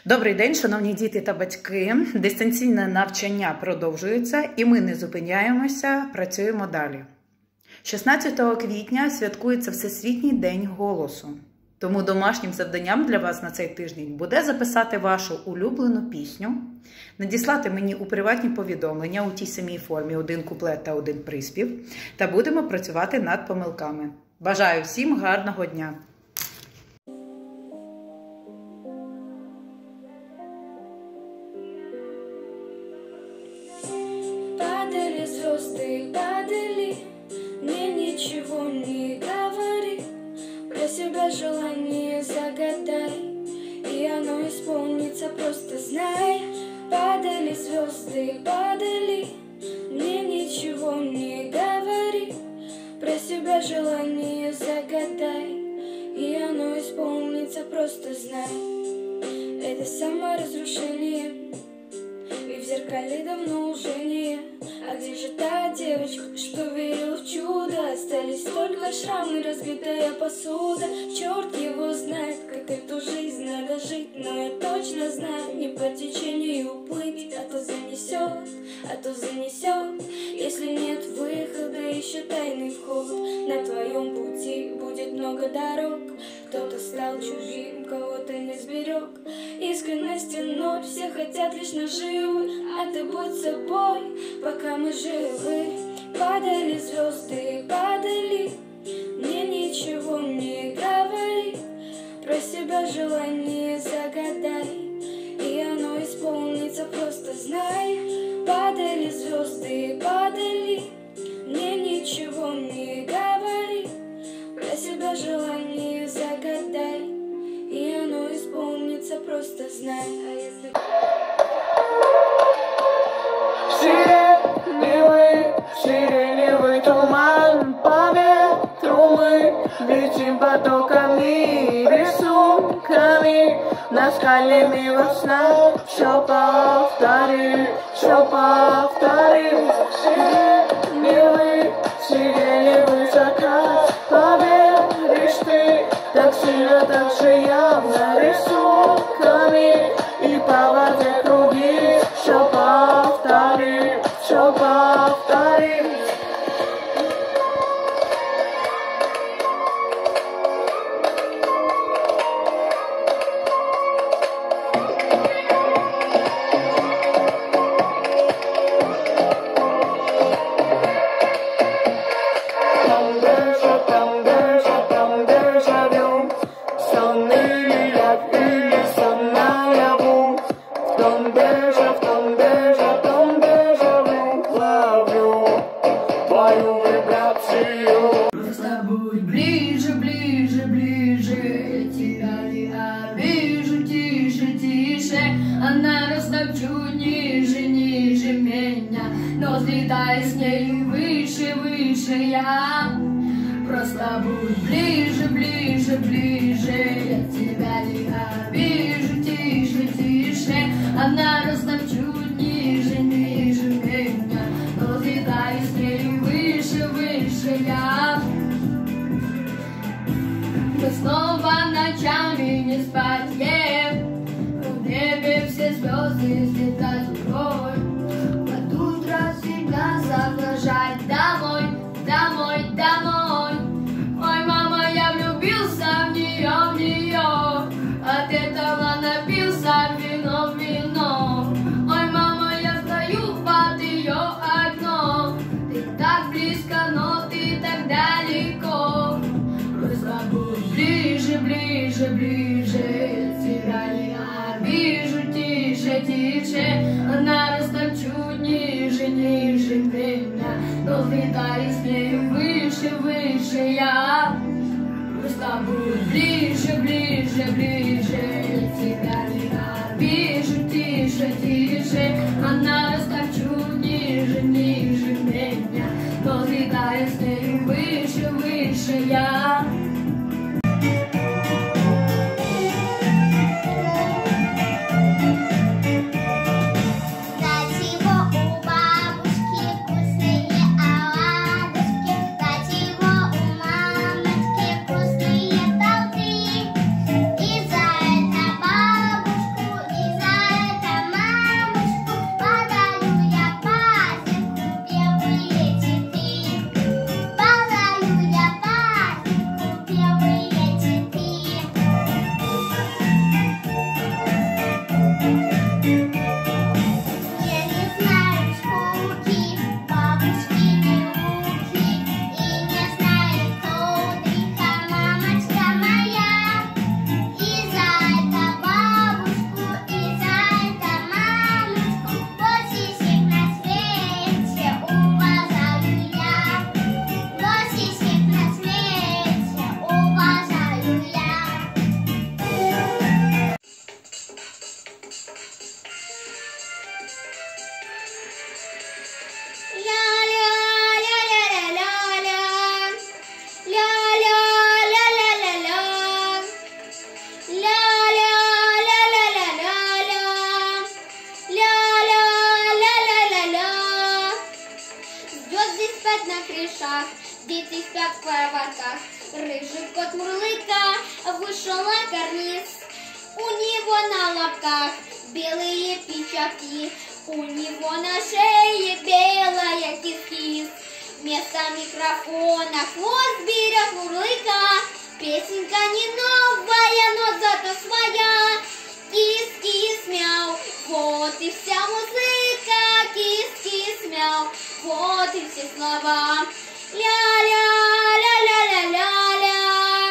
Добрий день, шановні діти та батьки. Дистанційне навчання продовжується і ми не зупиняємося, працюємо далі. 16 квітня святкується Всесвітній день голосу. Тому домашнім завданням для вас на цей тиждень буде записати вашу улюблену пісню, надіслати мені у приватні повідомлення у тій самій формі один куплет та один приспів, та будемо працювати над помилками. Бажаю всім гарного дня! Падали звезды, падали, мне ничего не говори, про себя желание загадай, и оно исполнится, просто знай. Падали звезды, падали, мне ничего не говори, про себя желание загадай, и оно исполнится, просто знай. Это саморазрушение, и в зеркале давно уже не. А где же та девочка, что верила в чудо? Остались только шрамы, разбитая посуда. Черт его знает, как эту жизнь надо жить, но я точно знаю, не по течению уплыть. А то занесет, если нет выхода, еще тайный вход. На твоем пути будет много дорог, кто-то стал чужим, кого-то не сберег. Искренности ноль, все хотят лишь наживы, а ты будь собой, пока мы живы. Падали звезды, падали, мне ничего не говори, про себя желание загадай, и оно исполнится, просто знай. Падали звезды, падали, мне ничего не говори, про себя желание загадай, и оно исполнится, просто знай. Сиреневый туман, по ветру мы летим потоками, рисунками, наскальными во снах. Все повторим, сиреневый закат. Поверишь ты, так сильно, так же явно, рисунками и по воде круги. Все повторим. Там дежавю, сон или яд, или сон наяву. В том дежавю ловлю твою вибрацию. Просто будь ближе, ближе, ближе, я тебя не обижу, тише, тише, она растет чуть ниже, ниже меня, но взлетай с ней выше, выше я. Просто будь ближе, ближе, ближе, я тебя не обижу, тише, тише, она растет чуть ниже, ниже меня, но взлетай с ней выше, выше я. Мы снова ночами не спать, в небе все звезды взлетать рукой, под утро всегда заглажать домой, домой, домой. Ой, мама, я влюбился в нее, от этого напился вино, вино. Ой, мама, я стою под ее окном, ты так близко, но ты так далеко. Просто будь ближе, ближе, ближе, я тебя не обижу, тише, тише, она растет чуть ниже, ниже меня, но взлетай с ней выше, выше я. Просто будь ближе, ближе, ближе, я тебя не обижу, тише, тише, она растет чуть ниже, ниже меня, но взлетай с ней выше, выше я. И за это дети спят в кроватках. Рыжий кот Мурлыка вышел на карниз. У него на лапках белые печатки, у него на шее белая кис-кис. Вместо микрофона хвост берет Мурлыка. Песенка не новая, но зато своя. Кис-кис мяу, вот и вся музыка. Кис-кис мяу, вот и все слова. Ля-ля, ля-ля-ля-ля-ля,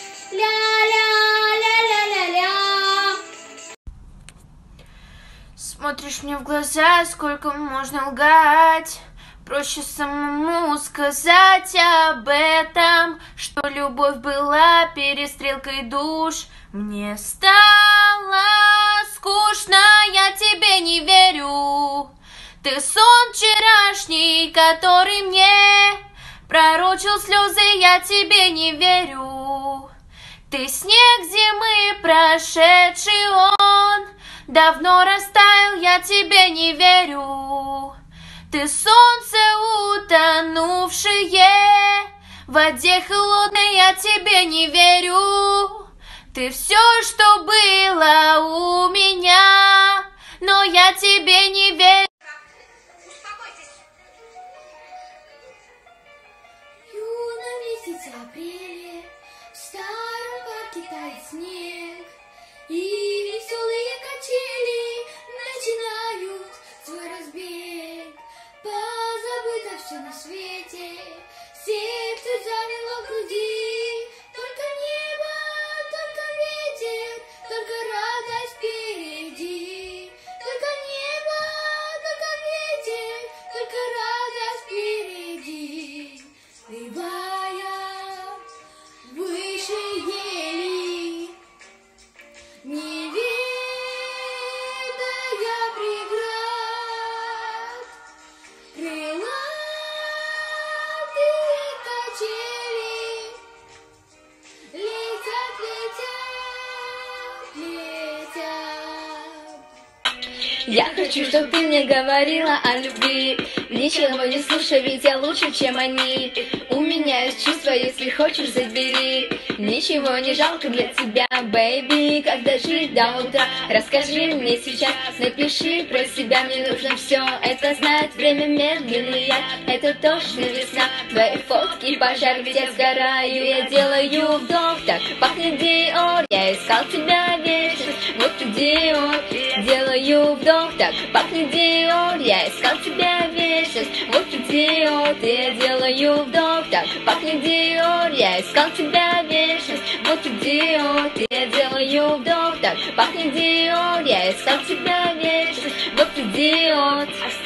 ля-ля-ля-ля-ля-ля. Смотришь мне в глаза, сколько можно лгать. Проще самому сказать об этом, что любовь была перестрелкой душ. Мне стало скучно, я тебе не верю. Ты сон вчерашний, который мне пророчил слезы, я тебе не верю. Ты снег зимы прошедший, он давно растаял, я тебе не верю. Ты солнце утонувшее в воде холодной, я тебе не верю. Ты все, что было у меня, но я тебе не верю. Юном месяц апреля в старом парке тает снег, и веселые качели начинают свой разбег. Позабыто все на свете, сердце замело в груди. Только небо, только ветер, только радость впереди. Только небо, только ветер, только радость впереди. Плывая выше ели, не ведая преград, крылатые качели летят, летят, летят. Я хочу, чтобы ты мне говорила о любви. Ничего не слушай, ведь я лучше, чем они. У меня есть чувства, если хочешь, забери. Ничего не жалко для тебя, бэйби. Когда жить до утра, расскажи мне сейчас. Напиши про себя, мне нужно все это знать. Время медленный яд, это точно весна. Твои фотки пожар, ведь я сгораю. Я делаю вдох, так пахнет Диор. Я искал тебя вечность, вот ты Диор. Делаю вдох, так пахнет Диор. Я искал тебя вечность, вот ты Диор. Я делаю вдох, так пахнет Диор. Я искал тебя вечность, вот ты Диор. Я делаю вдох, так пахнет Диор. Я искал тебя вечность, вот ты Диор.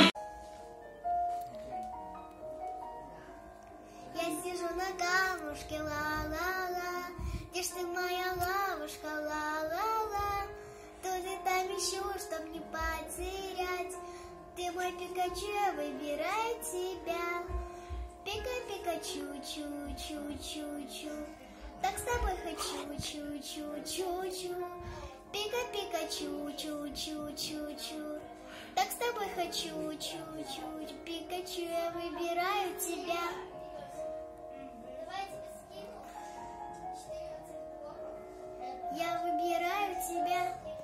Я сижу на камушке, ла-ла-ла. Где ж ты, моя лавушка, ла-ла-ла? Кто ты там еще, чтоб не потерять? Ты мой Пикачу, я выбираю тебя. Пика-пикачу, чу-чу-чу-чу. Так с тобой хочу, чу-чу-чу-чу. Пика-пикачу, чу-чу-чу-чу. Так с тобой хочу, чу-чу. Пикачу, я выбираю тебя. Я выбираю тебя.